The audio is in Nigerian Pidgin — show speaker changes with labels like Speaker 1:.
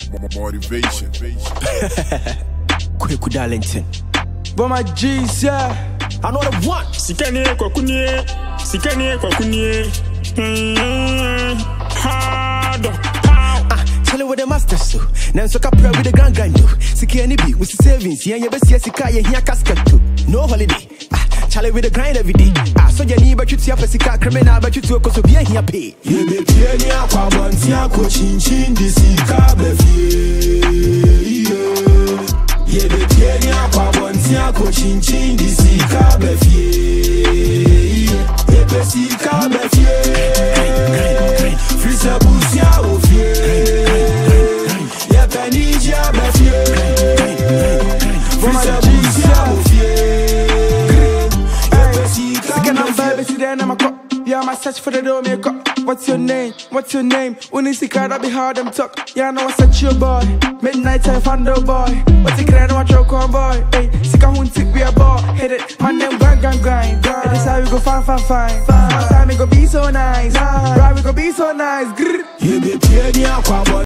Speaker 1: Motivation.
Speaker 2: Quick Darlington.
Speaker 3: But my G's, yeah.
Speaker 2: I know the one.
Speaker 4: Sikane kwakunye, sikane kwakunye. Hard.
Speaker 2: Tell it with the master so. Now so ka pray with the grand do. Sikane be with the savings. Yeah, you best see sika ye here casket too. No holiday. Charlie with the grind every day. So you need but you see a sika criminal but you to cause be here pay.
Speaker 5: You be paying ya kwa bantia ko chinchin di sika be fie. You be paying ya kwa bantia ko chinchin di sika be fie. You be sika be fie. Frisa busia o fie. Ya penija be fie. Frisa busia o fie.
Speaker 3: Yeah, my search for the door makeup. What's your name? What's your name? Unisika, that be hard, them talk. Yeah, I know I set you boy. Midnight time, Fando boy. What's the grand, watch your convoy? Hey, Sika Huntik, be a boy. Hit it, my name, grind. And this how we go fine. My time, it go be so nice. Right, we go be so nice.
Speaker 5: You be paying ya kwa